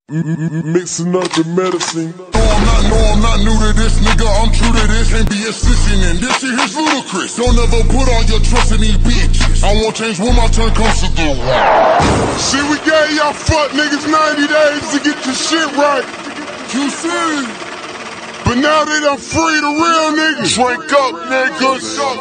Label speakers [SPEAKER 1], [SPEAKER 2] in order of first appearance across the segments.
[SPEAKER 1] Mixing up the medicine.
[SPEAKER 2] No, I'm not new to this, nigga, I'm true to this. Can't be assisting in this shit here's ludicrous. Don't ever put all your trust in these bitches. I won't change when my turn comes to the
[SPEAKER 1] See, we gave y'all fuck niggas 90 days to get your shit right.
[SPEAKER 2] You see?
[SPEAKER 1] But now they done free the real niggas.
[SPEAKER 2] Drink up, niggas.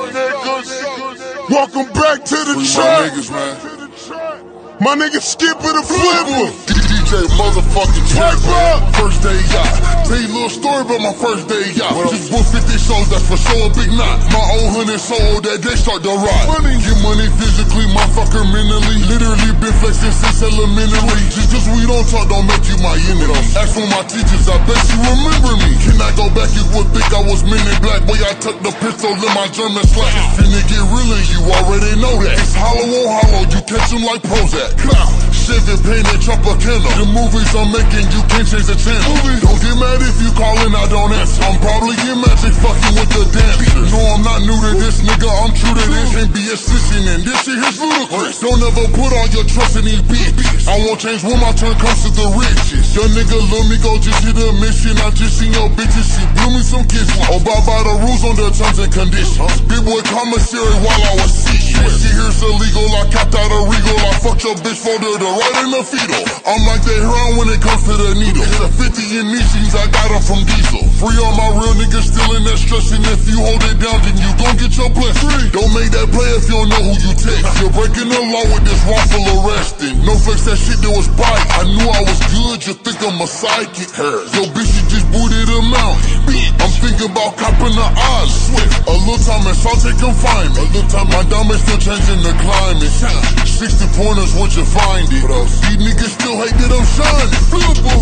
[SPEAKER 1] Welcome back to the
[SPEAKER 2] Free
[SPEAKER 1] track.
[SPEAKER 2] my niggas, man.
[SPEAKER 1] My nigga Skipper the Flipper.
[SPEAKER 2] DJ motherfucking
[SPEAKER 1] Pipe up.
[SPEAKER 2] First day yacht. Tell you a little story about my first day yacht. Just booked 50 shows, that's for sure a big knot. My old honey so old that they start to ride. Get money physically, motherfucker mentally. Literally been flexing since elementary. Just cause we don't talk don't make you my enemy. Ask for my teachers, I bet you remember me. Can I go back? You would think I was Men in Black. Boy, I tucked the pistol in my German slack. Finna get real and you already know that. It's hollow on hollow, you catch them like Prozac. Chevy painted Tropicana. The movies I'm making, you can't change the channel. Don't get mad if you callin', I don't answer. I'm probably get magic fucking with the dancer. No, I'm not new to this, nigga, I'm true to this. Can't be assisting in this shit here's ludicrous. Don't ever put all your trust in these bitches. I won't change when my turn comes to the riches. Your nigga let me go just hit a mission. I just seen your bitches, she blew me some kisses. Abide by the rules on the terms and conditions. Big boy commissary while I was seeing. This shit here's illegal, I copped out a Regal. I fucked your bitch for the right in the fetal. I'm like that heroin when it comes to the needle. Hit a 50 in these jeans, I got them from Diesel. Free all my real niggas still in that stress. And if you hold it down, then you gon' get your blessing. Don't make that play if you don't know who you take. You're breaking the law with this wrongful arresting. No flex, that shit that was bite. I knew I was good, you think I'm a psychic. Yo bitch, you just booted a mountain. I'm thinking about copping the island. Swift, a little time in solitary confinement. A little time, my diamonds still changing the climate. 60 pointers, once you find it. These niggas still hate that I'm shining. Flipper.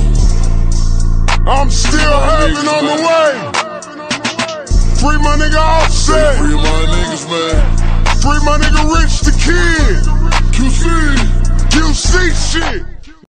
[SPEAKER 1] I'm still having on the way. Free my nigga Offset.
[SPEAKER 2] Free my niggas, man.
[SPEAKER 1] Free my nigga Rich the Kid.
[SPEAKER 2] QC.
[SPEAKER 1] QC shit.